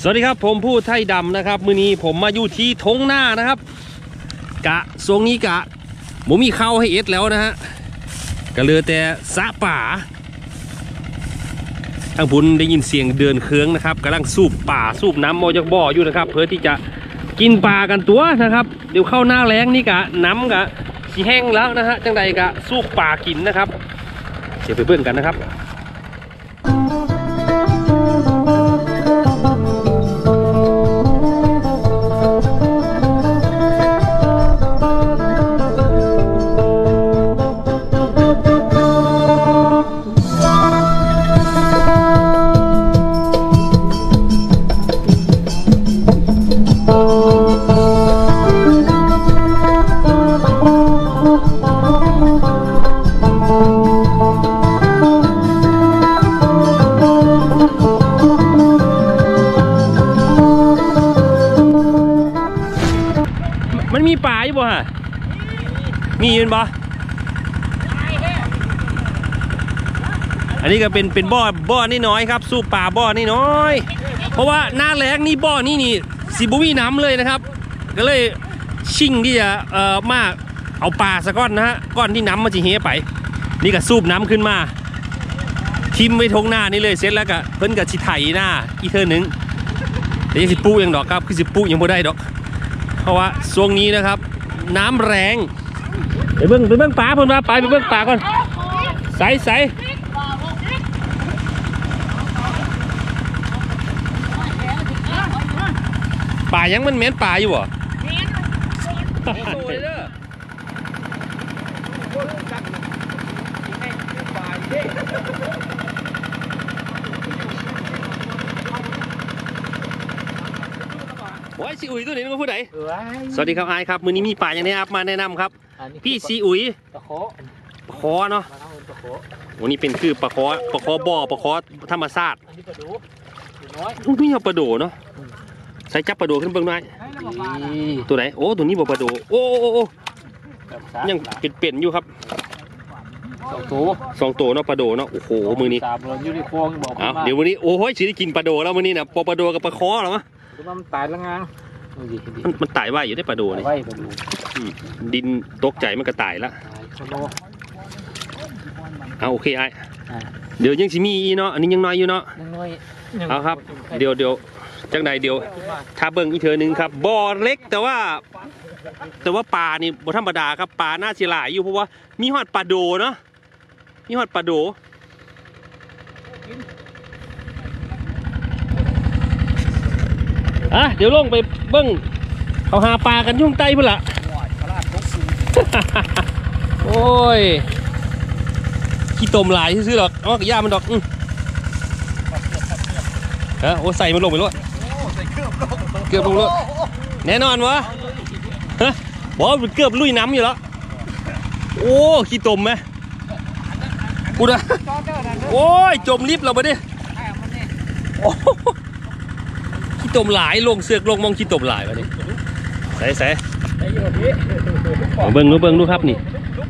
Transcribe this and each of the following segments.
วัสดีครับผมผู้ไทยดำนะครับมื้อนี้ผมมาอยู่ที่ทงหน้านะครับกะทรงนี้กะผมมีเข้าให้เอ็ดแล้วนะฮะก็เหลือแต่สะป่าทางบุญได้ยินเสียงเดินเครื่องนะครับกำลังสูบป่าสูบน้ำมอจากบ่ออยู่นะครับเพื่อที่จะกินปลากันตัวนะครับเดี๋ยวเข้าหน้าแล้งนี่กะน้ำกะสีแห้งแล้วนะฮะจังใดกะสูบป่ากินนะครับเดี๋ยวไปเบิ่งกันนะครับมันมีป่าอยู่บ่ฮะมียืนบ่อันนี้ก็เป็นบ่อนี่น้อยครับสู้ป่าบ่อนี่น้อยเพราะว่าหน้าแล้งนี่บ่อนี่สิบุมีน้ำเลยนะครับก็เลยชิ่งที่จะมาเอาป่าซะก้อนนะฮะก้อนที่น้ำมันจะเฮไปนี่ก็สูบน้ำขึ้นมาทิมไว้ทงหน้านี่เลยเสร็จแล้วก็เพิ่นกับชิไถหน้าอีกเท่านึงแต่ยังสิปูยังดอกครับคือสิปูยังบ่ได้ดอกเพราะว่าช่วงนี้นะครับน้ำแรงไปเบิ้งป่าเพิ่นว่าไปเบิ้งป่าก่อนใส่ป่ายังมันเหม็นป่าอยู่บ่โอ้ยซีอุ๋ยตัวนี้มันผู้ใดสวัสดีครับไอครับมือนี้มีป่าอย่างนี้ครับมาแนะนำครับพี่ซีอุ๋ยปลาคอเนาะวันนี้เป็นคือปลาคอบ่อปลาคอธรรมชาตินี่เอาปลาโดเนาะใส่จับปลาโดขึ้นเบื้องหน้าตัวไหนโอ้ตัวนี้บ่ปลาโดโอ้ยังเป็นอยู่ครับสองตัวเนาะปลาโดเนาะโอ้โหมือนี้เดี๋ยววันนี้โอ้ยสิได้กินปลาโดแล้วมือนี้นะปลาโดกับปลาคอหรอมะมันตายแล้วไงมันตายว่าอยู่ได้ปลาโดนี่ดินตกใจมันก็ตายละเอาโอเคไอเดี๋ยวยังสิมีอีเนาะอันนี้ยังน้อยอยู่เนาะเอาครับเดี๋ยวจังใดเดี๋ยวถ้าเบิ่งอีกเธอหนึ่งครับบ่อเล็กแต่ว่าปลานี่บ่ธรรมดาครับปลาน่าเสียหลายอยู่เพราะว่ามีหอดปลาโดเนาะมีหอดปลาโดเดี๋ยวลงไปเบิ้งเขาหาปลากันยุ่งใต้เพื่อละโอ้ยขี้ตมหลายซื้อหรอกเอากระย่ามันดอกโอ้ใส่มันลงไปแล้วเกือบลงแล้วแน่นอนวะบอกมันเกือบลุยน้ำอยู่แล้วโอ้ขี้ตมไหมกูนะโอ้ยจมลิฟต์เราไปดิขี้ตมหลายลงเสือกลงมองขี้ตมหลายวะนี่ใส่เบิ้งดูครับนี่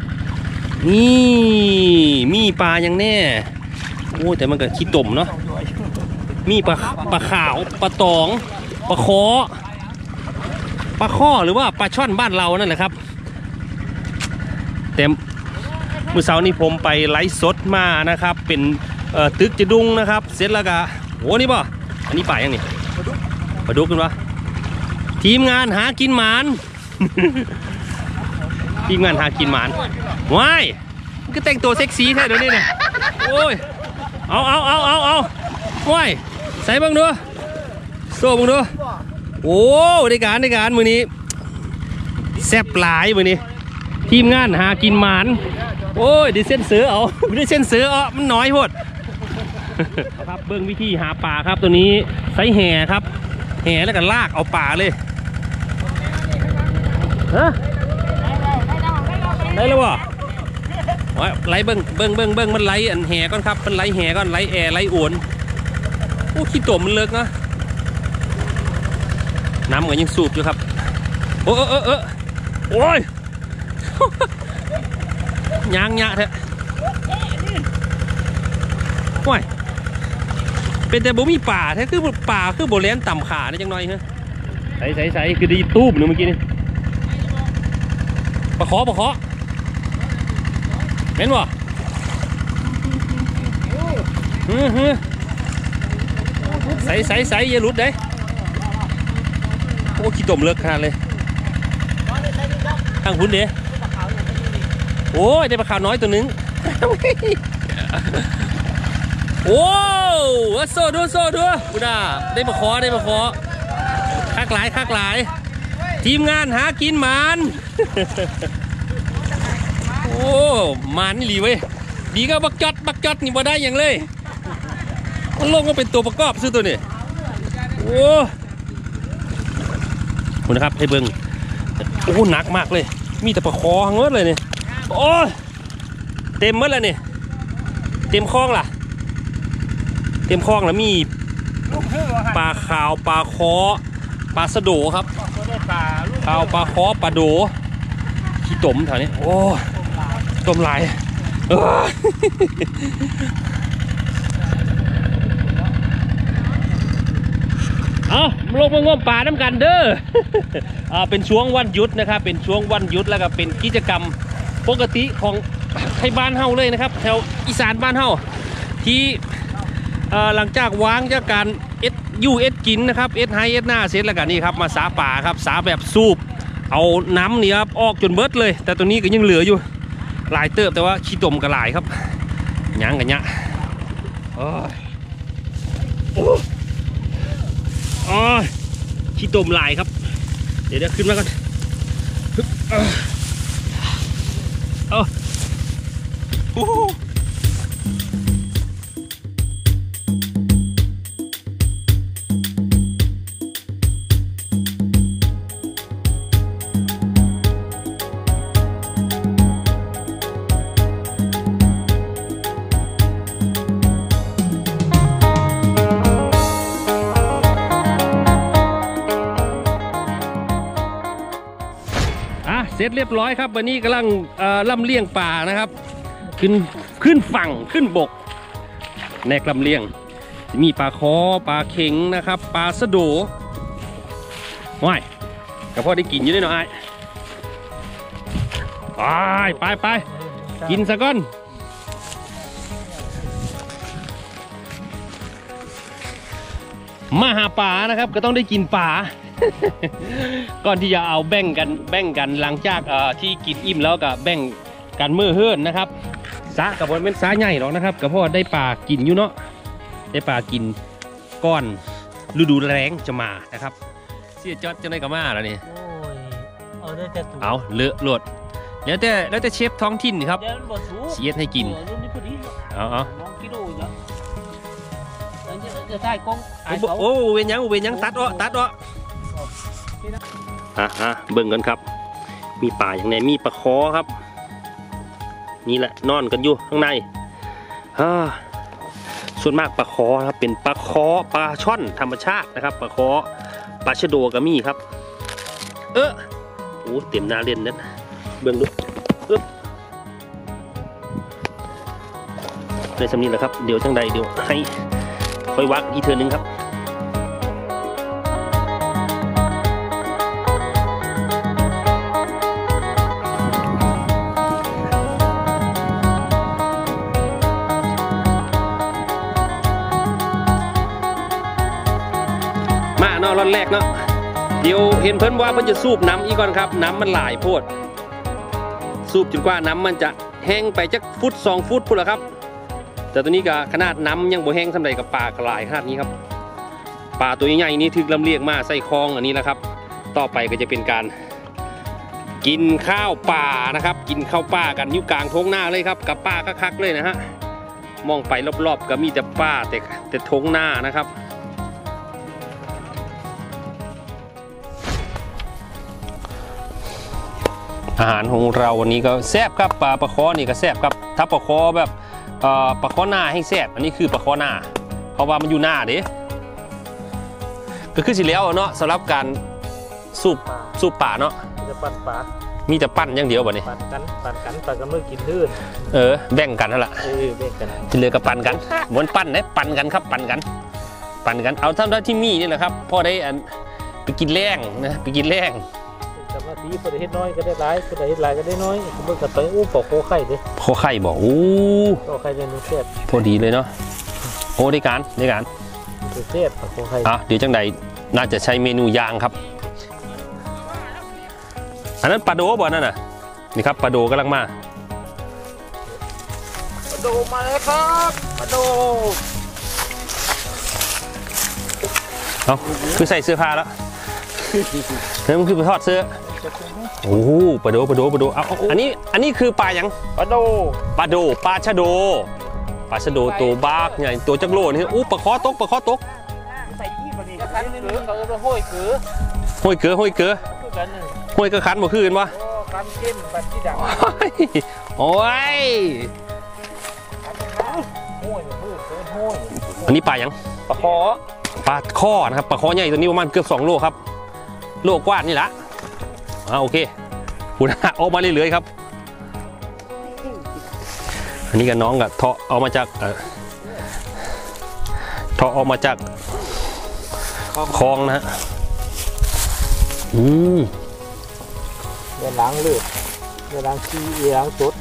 มีปลาอย่างแน่โอ้แต่มันก็ขี้ตมเนาะมีปลาขาวปลาตองปลาข้อหรือว่าปลาช่อนบ้านเรานั่นแหละครับแต่เมื่อเช้านี้ผมไปไลฟ์สดมานะครับเป็นตึกจะดุงนะครับเสร็จแล้วก็โอ้นี่ป่ะอันนี้ป่ายังนี่มาดูกันวะทีมงานหากินหมานทีมงานหากินหมานว้ายมันก็แต่งตัวเซ็กซี่แท้เดี๋ยวนี้เนี่ยโอ้ยเอาว้ายใส่บ้างดูโซ่บ้างดูโอ้ได้การมือนี้แซ่บหลายมือนี้ทีมงานหากินหมานโอ้ยดิเส้นเสือเอาดิเส้นเสือมันน้อยโพดครับเบื้องวิธีหาปลาครับตัวนี้ใส่แห่ครับแห่แล้วก็ลากเอาป่าเลยฮะได้แล้ววะไล่เบิ้งมันไล่อันแห่ก่อนครับมันไล่แห่ก่อนไล่แอร์ไล่อวนโอ้ขี้ตัวมันเลิกนะน้ำก็ยังสูบอยู่ครับโอ้ยยางยะแท้ว้ายเป็นแต่บ่มีป่าแท้คือป่าคือบ่แล่นต่ำขาได้จังหน่อยฮะใส่คือดีตูบนึงเมื่อกี้นี่ปะขอเห็นบ่ใส่อย่าหลุดเด้โอ้ขี้ตมเลิกขนาดเลยข้างหุ่นเด้โอ้ยได้ปลาขาวน้อยตัวนึงโอ้โซดูกูด่าได้ปลาคอคักหลายทีมงานหากินมันโอ้มันนี่หลีเว้ยดีก็บักจอดนี่บ่ได้อย่างเลยมันลงก็เป็นตัวประกอบซื้อตัวนี่โอ้คุณนะครับให้เบิ้งโอ้หนักมากเลยมีแต่ปลาคอทั้งหมดเลยเนี่ยโอ้เต็มหมดแล้วเนี่ยเต็มคลองล่ะเต็มคลองแล้วมีปลาขาวปลาคอปลาสะโดครับขาวปลาคอปลาโดขี้ตมแถวนี้โอ้ต้มลายเอาลงมางมป่าน้ำกันเด้อเป็นช่วงวันหยุดนะครับเป็นช่วงวันหยุดแล้วก็เป็นกิจกรรมปกติของไทยบ้านเฮาเลยนะครับแถวอีสานบ้านเฮาที่หลังจากวางจากการเอ็ดกินนะครับเอ็ดไฮเอ็ดหน้าเสร็จแล้วกันนี่ครับมาสาป่าครับสาแบบสูบเอาน้ำนี่ครับออกจนเบิดเลยแต่ตัวนี้ก็ยังเหลืออยู่หลายเติบแต่ว่าขี้ตมก็หลายครับยังกันเนี่ยขี้ตมหลายครับเดี๋ยวขึ้นมาก่อนเสร็จเรียบร้อยครับวันนี้กำลังล่ำเลี้ยงป่านะครับขึ้นฝั่งขึ้นบกแนกลำเลี้ยงมีปลาคอปลาเข็งนะครับปลาสะโดว้ายกระเพาะได้กินอยู่ด้วยหน่อยไปกินซะก่อนมาหาป่านะครับก็ต้องได้กินป่าก่อนที่จะเอาแบ่งกันหลังจากที่กินอิ่มแล้วก็แบ่งกันมื้อเฮิรนนะครับสะกับบนเป็นสะใหญ่หรอกนะครับก็เพราะได้ปลากินอยู่เนาะได้ปลากินก้อนฤดูแล้งจะมานะครับเสียจอดจะได้กับมาแล้วนี่เอาเลอะหลดแล้วแต่เชฟท้องถิ่นครับเสียให้กินเอาโอ้เวียนยังตัดเบิ่งกันครับมีป่าอย่างไหนมีปลาคอครับนี่แหละนอนกันอยู่ข้างในส่วนมากปลาคอครับเป็นปลาคอปลาช่อนธรรมชาตินะครับปลาคอปลาชะโดก็มีครับโอ้เต็มหน้าเล่นนั่นเบิ่งดูในสำนีแหละครับเดี๋ยวจังใดเดี๋ยวให้ค่อยวักอีกเทื่อนึงครับรอนแรกเนาะเดี๋ยวเห็นเพิ่นว่าเพิ่นจะสูบน้ำอีกก่อนครับน้ำมันหลายโพดสูบจนกว่าน้ำมันจะแห้งไปจักฟุต2 ฟุตพุ่นละครับแต่ตัวนี้ก็ขนาดน้ำยังบ่แห้งสำหรับกับปลากระไรขนาดนี้ครับปลาตัวใหญ่นี้ถึกลำเลียงมาใส่คลองอันนี้แล้วครับต่อไปก็จะเป็นการกินข้าวป่านะครับกินข้าวป่ากันอยู่กลางท้องนาเลยครับกับป่าคักๆเลยนะฮะมองไปรอบๆก็มีแต่ป่าแต่ท้องนานะครับอาหารของเราวันนี้ก็แซ่บครับปลาคอนี่ก็แซ่บครับถ้าปลาคอแบบปลาคอหน้าให้แซ่บอันนี้คือปลาคอหน้าเพราะว่ามันอยู่หน้าเด้ก็คือสิแล้วเนาะสำหรับการสูบป่าเนาะจะปั่นป่ามีแต่ปั่นอย่างเดียวบ่เนี่ยปั่นกันเมื่อกินลื่นแบ่งกันนั่นแหละแบ่งกันที่เหลือก็ปั่นกันเหมือนปั่นเนี่ยปั่นกันครับปั่นกันปั่นกันเอาเท่าที่มีนี่แหละครับพอได้ไปกินแรงนะไปกินแรงสมาธิพอได้เฮ็ดน้อยก็ได้หลายพอได้เฮ็ดหลายก็ได้น้อยเบิ่งกันไปปอกโคไข่เด้โคไข่บอกโคไข่เนี่ยมันแซ่บพอดีเลยเนาะโอ้ได้การแซ่บโคไข่เดี๋ยวจังใดน่าจะใช้เมนูย่างครับอันนั้นปลาโดบ่นั่นน่ะนี่ครับปลาโดกำลังมาปลาโดมาแล้วครับปลาโดคือใส่เสื้อผ้าแล้วแล้วมันคือไปทอดเสื้อโอ้ปลาโดเอาอันนี้คือปลายังปลาชะโดปลาชะโดตัวบากใหญ่ตัวจักรโลนี่ปลาคอตกใส่ที่มาดิคันเกลือเขาจะห้อยเกลือห้อยเกลือคันบ่คืนวะคันเข้มแบบที่ดังโอ้ยอันนี้ปลายังปลาคอนะครับปลาคอใหญ่ตัวนี้ประมาณเกือบ2 โลครับโลกว่านี่ละโอเคคุณออกมาเรื่อยๆครับอันนี้กับน้องกับเทาะเอามาจากคลองนะฮะเดี๋ยวล้างเลือดเดี๋ยวล้างขี้ล้างสด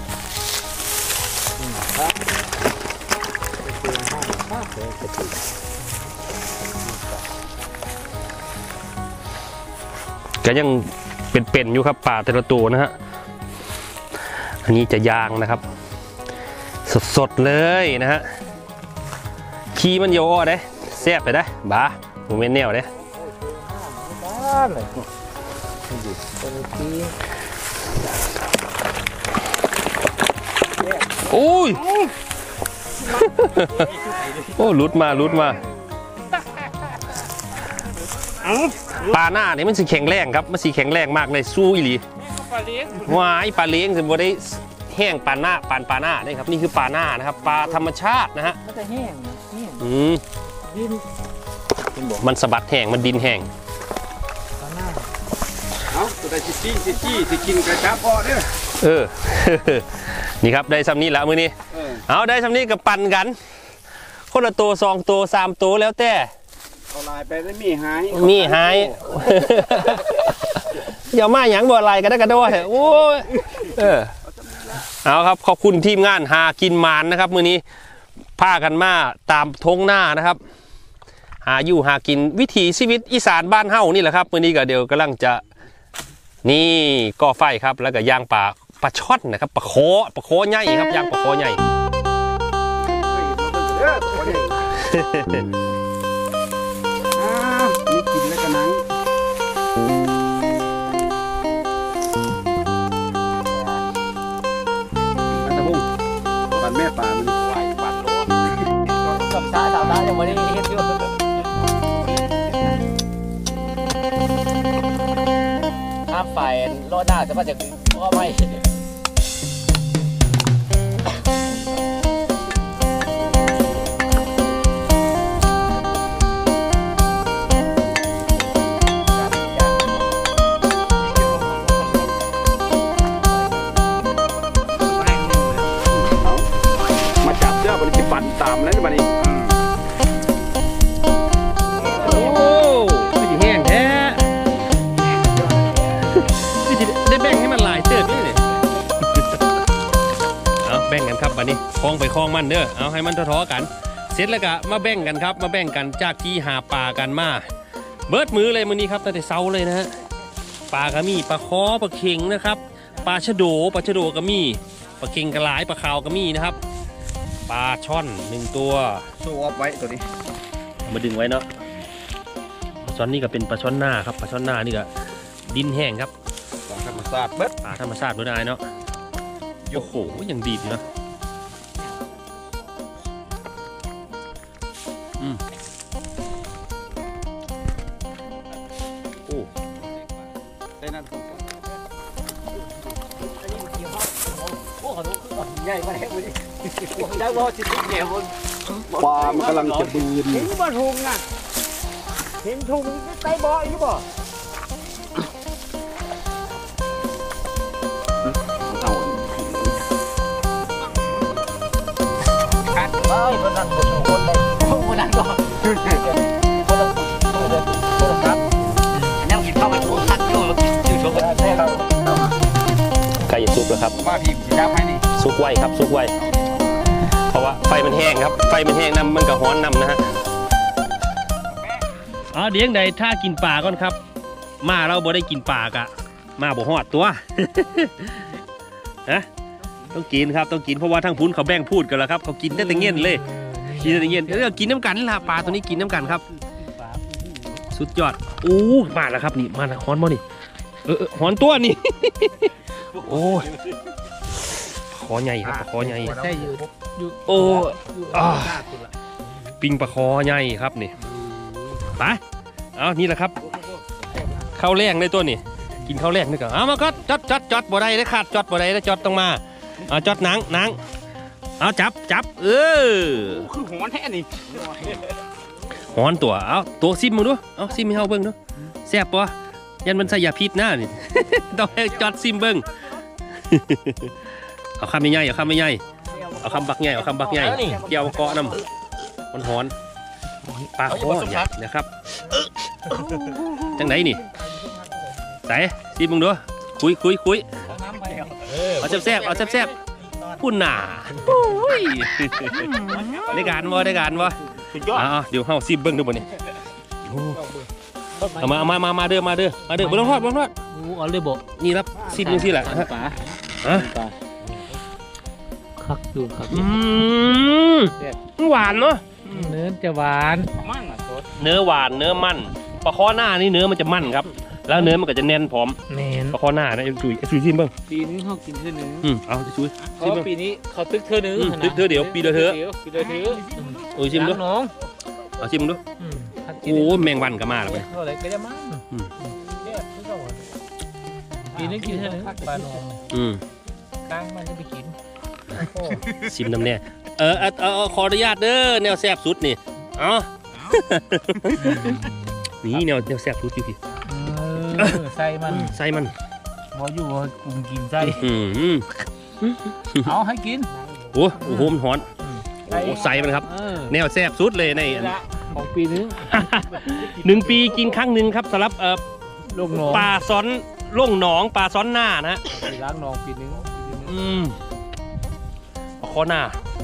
ก็ยังเป็นอยู่ครับป่าแต่ละตัวนะฮะอันนี้จะย่างนะครับสดเลยนะฮะขี้มันโยอ้อได้แซ่บไปได้บ้าโมเมนต์แนวได้โอ้ยโอ้ลุดมาปลาหน้าเนี่ยมันสีแข็งแรงครับมันสีแข็งแรงมากเลยสู้อีหลีวายปลาเลี้ยงถึงบ่ได้แห้งปลาหน้านี่ครับนี่คือปลาหน้านะครับปลาธรรมชาตินะฮะมันจะแห้งดินมันสะบัดแห้งมันดินแห้งปลาหน้าตัวได้สิกินกระชับพอเด้อนี่ครับได้ซ้ำนี้แล้วมือนี้เอาได้ซ้ำนี้กับปั่นกันคนละตัว2 ตัว3 ตัวแล้วแต่เอาลายไปแล้วมีหายอย่ามาหยังบ่ลายกันได้กันด้วยโอ้ยเอาครับขอบคุณทีมงานหากินมานนะครับมือนี้พากันมาตามท้องหน้านะครับหาอยู่หากินวิถีชีวิตอีสานบ้านเฮานี่แหละครับมือนี้ก็เดี๋ยวกำลังจะนี่ก่อไฟครับแล้วก็ย่างปลาช่อนนะครับปลาโคใหญ่ครับย่างปลาโคใหญ่นี่กินแล้วก็นั่งปั่นแม่ปลามันไหวปั่นโลดกับชาสาวตายังไม่ได้เฮ็ดอยู่ถ้าไฟรอดได้จะมาจากพ่อไม่ปั่นตามนั้นมาดิโอ้ยแห้งแท้ได้แบ่งให้มันหลายเติบเลยเอาแบ่งกันครับวันนี้คล้องไปคล้องมันเด้อเอาให้มันท้อๆกันเสร็จแล้วก็มาแบ่งกันครับมาแบ่งกันจากที่หาปลากันมาเบิดมือเลยมื้อนี้ครับตั้งแต่เช้าเลยนะฮะปลากระมี่ปลาคอปลาเข็งนะครับปลาชะโดก็มีปลาเข็งกระหลายปลาขาวก็มีนะครับปลาช่อน1 ตัวโซ่ออฟไว้ตัวนี้มาดึงไว้เนาะปลาช่อนนี่ก็เป็นปลาช่อนหน้าครับปลาช่อนหน้านี่ก็ดินแห้งครับปลาธรรมชาติเบิดปลาธรรมชาติเบิดได้เนาะโอ้โหยังดีอยู่นะโอ้ได้นั่นใหญ่มาแล้วดิได้บ่สิแก่บนปลามันกำลังจะบืนเห็นบ่ทุงอ่ะเห็นทุงใต้บ่ออยู่บ่คัดเอ้ยคนนั้นบ่ทุงคนเลยคนนั้นก็นั่งกินข้าวมันโคตรทักอยู่อยู่ชมกันได้ครับไก่สุกแล้วครับว่าพี่จะให้นี่สุกไวครับสุกไวเพราะว่าไฟมันแห้งครับไฟมันแห้งน้ำมันก็ฮ้อนน้ำนะฮะเดี๋ยวใดถ้ากินปลาก่อนครับมาเราบ่ได้กินปลากะมาบ่ฮอดตัว ฮะต้องกินครับต้องกินเพราะว่าทั้งพุ้นเขาแบ่งพูดกันแล้วครับเขากินได้แต่เงี้ยนเลยกินได้แต่เงี้ยนกินน้ำกันล่ะปลาตัวนี้กินน้ำกันครับสุดยอดมาแล้วครับนี่มาแล้วฮ้อนบ่นี่ฮ้อนตัวนี่ โอ้ยคอใหญ่ครับคอใหญ่โอ้ปิงปลาคอใหญ่ครับนี่ไปเอานี่แหละครับข้าวแรงได้ตัวนี่กินข้าวแรงนี่ก่อนเอามาก็จอดบ่ได้ได้ขาดจอดบ่ได้ได้จอดต้องมาเอาจอดหนังเอาจับคือหัวแท้นี่ฮ้อนตัวเอาตัวซิมมึงดูเอาซิมให้เฮาเบิ่งดูแซ่บปะยันมันใส่ยาพิษหน้านี่ ต้องให้จอดซิมเบิ่ง เอาคำใหญ่เอาคำใหญ่เอาคำบักใหญ่เอาคำบักใหญ่เกี่ยวเกาะน้ำมันหอนปลาคอใหญ่นะครับจังไหนนี่ใส่ซีมึงดูคุยเอาแซ่บเอาแซ่บพุ่นหนาได้การวะเดี๋ยวเฮาซีเบิ้งดูบ่เนี่ยเอามาเด้อบ่ต้องทอดเอาเลยบ่นี่รับซีมึงสิแหละฮะคักอยู่ครับหวานเนาะเนื้อจะหวานเนื้อหวานเนื้อมันปลาข้อหน้านี่เนื้อมันจะมันครับแล้วเนื้อมันก็จะแน่นพร้อมปลาข้อหน้านะจุยซิมเบิ้งปีนี้เขากินเท่านึงเอาจุยซิมปีนี้เขาตึกเท่านึงตึกเท่าเดียวปีเดียวเถอะซิมดูน้องเอาซิมดูโอ้แมงวันก็มาแล้วไปอะไรก็จะมาปีนี้กินเท่านึงปลาหนองกลางมันจะไปกินซิมน้ำแน่ขออนุญาตเด้อแนวแซ่บสุดนี่นี่แนวแซ่บสุดอยู่พี่ใส่มันบออยู่ว่ากลุ่มกินใส่เอาให้กินโอ้โหมันหอนใส่มันครับแนวแซ่บสุดเลยในของปีนึง 1 ปีกินครั้งหนึ่งครับสำหรับปลาซ้อนล่งหนองปลาซ้อนหน้านะล้างหนองปีนึงข้อหน้า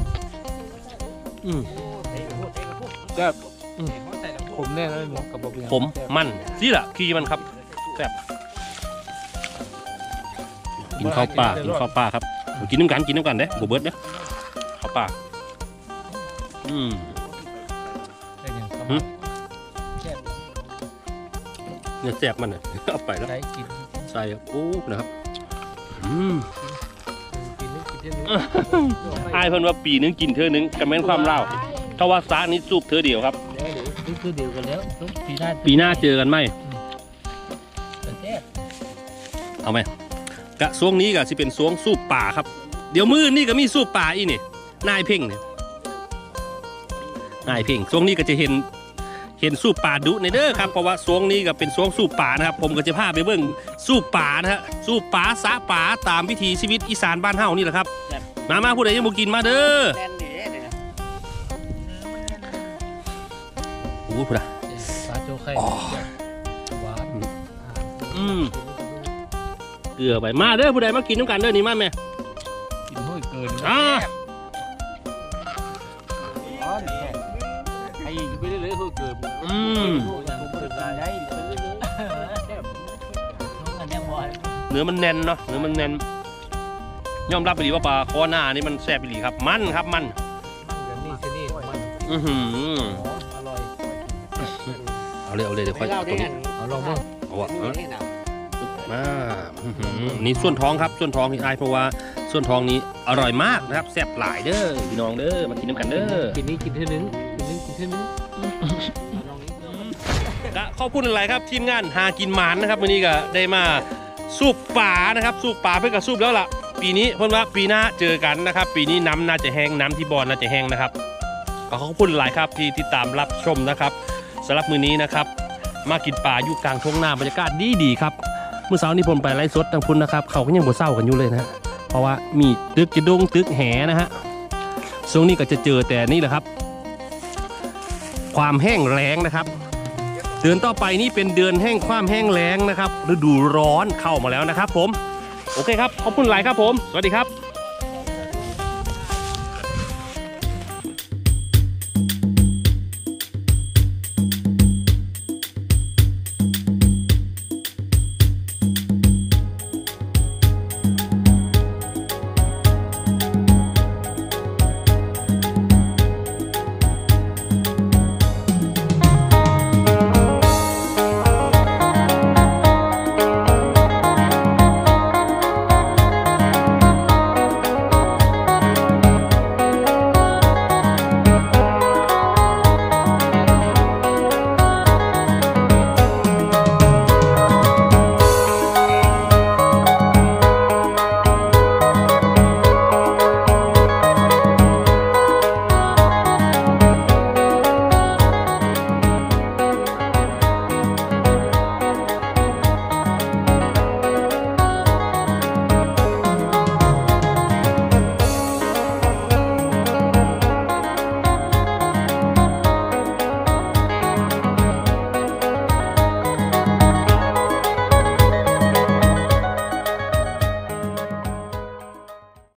ผมแน่เลยหมกับบะผมมันสิล่ะขี้มันครับแซ่บกินข้าวปลาครับกินน้ำกันเด้บ่เบิดเด้ข้าวปลาเนี่ยแซ่บมันเนี่ยเอาไปแล้วใส่โอ้นะครับไอ้เพิ่นว่าปีนึงกินเธอนึงกันแม่นความเล่าถ้าว่าซานี้สูบเธอเดียวครับเดียวกันแล้วปีหน้าเจอกันไหมเอาไหมกะช่วงนี้ก็สิเป็นช่วงสูบป่าครับเดี๋ยวมือนี่ก็มีสูบป่าอีนี่นายเพ่งเนี่ยนายเพ่งช่วงนี้ก็จะเห็นสูบป่าดุในเด้อครับเพราะว่าช่วงนี้ก็เป็นช่วงสูบป่านะครับผมก็จะพาไปเบิ่งสูบป่านะฮะสูบป่าสะป่าตามวิถีชีวิตอีสานบ้านเฮานี่แหละครับมาผู้ใดยังบ่กินมาเด้อโอ้ผู้ใดปลาโจไข่หวานเกลือไปมาเด้อผู้ใดมากินน้ำกันเด้อนี่มาแม่กินห้วยเกินไอ้ไปเรื่อยๆห้วยเกินเนื้อมันแน่นเนาะเนื้อมันแน่นยอมรับไปดีว่าปลาคอหน้านี่มันแซ่บไปดีครับมันครับมันเอาเลยเดี๋ยวค่อยเอาตรงนี้เอาลองบ้างเอาวะนี่ส่วนท้องครับส่วนท้องที่ไอเพราะว่าส่วนท้องนี้อร่อยมากนะครับแซ่บหลายเด้อพี่น้องเด้อมากินน้ำกันเด้อกินนี้กินเท่านึงขอบคุณอะไรครับทีมงานหากินหมานนะครับวันนี้ก็ได้มาสูบป่านะครับสูบป่าเพื่อกับสูบแล้วล่ะปีนี้เพิ่นว่าปีหน้าเจอกันนะครับปีนี้น้ำน่าจะแห้งน้ำที่บ่อน่าจะแห้งนะครับขอบคุณหลายครับที่ติดตามรับชมนะครับสำหรับมื้อนี้นะครับมากินป่าอยู่กลางทุ่งนาบรรยากาศดีครับเมื่อเช้านี้ผมไปไลฟ์สดทางพุ่นนะครับเขาก็ยังบ่เศร้ากันอยู่เลยนะเพราะว่ามีตึกจะดงตึกแหนะฮะช่วงนี้ก็จะเจอแต่นี่แหละครับความแห้งแล้งนะครับเดือนต่อไปนี่เป็นเดือนแห่งความแห้งแล้งนะครับฤดูร้อนเข้ามาแล้วนะครับผมโอเคครับขอบคุณหลายครับผมสวัสดีครับ